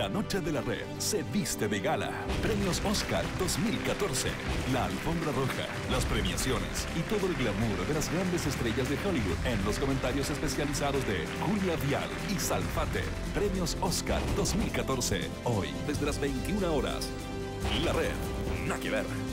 La noche de la red se viste de gala. Premios Oscar 2014. La alfombra roja, las premiaciones y todo el glamour de las grandes estrellas de Hollywood en los comentarios especializados de Julia Vial y Salfate. Premios Oscar 2014. Hoy, desde las 21 horas. La red. Nada que ver.